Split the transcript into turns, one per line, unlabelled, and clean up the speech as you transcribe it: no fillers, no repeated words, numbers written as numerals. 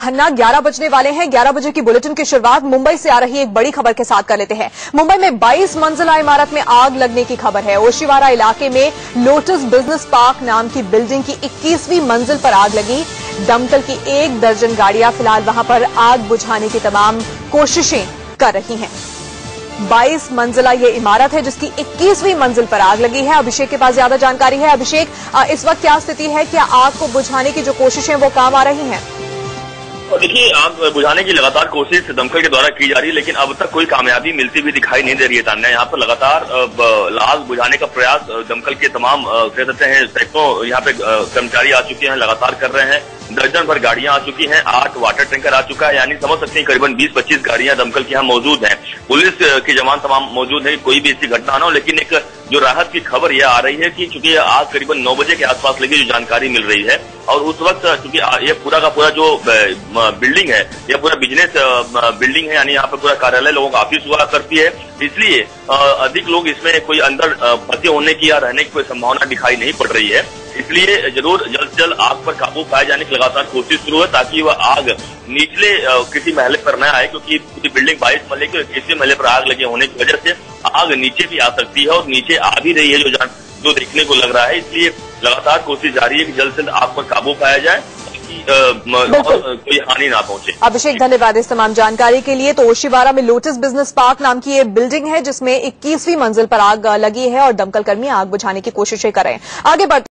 खन्ना 11 बजने वाले हैं। 11 बजे की बुलेटिन की शुरुआत मुंबई से आ रही एक बड़ी खबर के साथ कर लेते हैं। मुंबई में 22 मंजिला इमारत में आग लगने की खबर है। ओशिवारा इलाके में लोटस बिजनेस पार्क नाम की बिल्डिंग की 21वीं मंजिल पर आग लगी। दमकल की 1 दर्जन गाड़ियां फिलहाल वहां पर आग बुझाने की तमाम कोशिशें कर रही हैं। 22 मंजिला ये इमारत है जिसकी 21वीं मंजिल पर आग लगी है। अभिषेक के पास ज्यादा जानकारी है। अभिषेक, इस वक्त क्या स्थिति है? क्या आग को बुझाने की जो कोशिशें वो काम आ रही हैं?
देखिए, आग बुझाने की लगातार कोशिश दमकल के द्वारा की जा रही है, लेकिन अब तक कोई कामयाबी मिलती भी दिखाई नहीं दे रही है। तान्या, यहाँ पर लगातार आग बुझाने का प्रयास दमकल के तमाम कह सकते हैं सैकड़ों यहाँ पे कर्मचारी आ चुके हैं, लगातार कर रहे हैं। दर्जन भर गाड़ियां आ चुकी हैं, 8 वाटर टैंकर आ चुका है, यानी समझ सकते हैं करीबन 20-25 गाड़ियां दमकल की यहाँ मौजूद हैं। पुलिस के जवान तमाम मौजूद है, कोई भी ऐसी घटना ना हो। लेकिन एक जो राहत की खबर यह आ रही है कि चूंकि आग करीबन 9 बजे के आसपास लगी, जो जानकारी मिल रही है, और उस वक्त चूंकि ये पूरा का पूरा जो बिल्डिंग है, यह पूरा बिजनेस बिल्डिंग है, यानी यहाँ पर पूरा कार्यालय लोगों का ऑफिस हुआ करती है, इसलिए अधिक लोग इसमें कोई अंदर भर्ती होने की या रहने की कोई संभावना दिखाई नहीं पड़ रही है। इसलिए जरूर जल्द से जल्द आग पर काबू पाए जाने की लगातार कोशिश शुरू है, ताकि वह आग निचले किसी महले पर न आए, क्योंकि पूरी बिल्डिंग 22 महले की, किसी महले पर आग लगे होने की वजह से आग नीचे भी आ सकती है, और नीचे आ भी रही है जो देखने को लग रहा है। इसलिए लगातार कोशिश जारी है कि जल्द से जल्द आग पर काबू पाया जाए, कोई हानि ना पहुंचे।
अभिषेक, धन्यवाद इस तमाम जानकारी के लिए। तो ओशिवारा में लोटस बिजनेस पार्क नाम की ये बिल्डिंग है जिसमें 21वीं मंजिल पर आग लगी है और दमकल कर्मी आग बुझाने की कोशिशें कर रहे हैं। आगे बढ़ते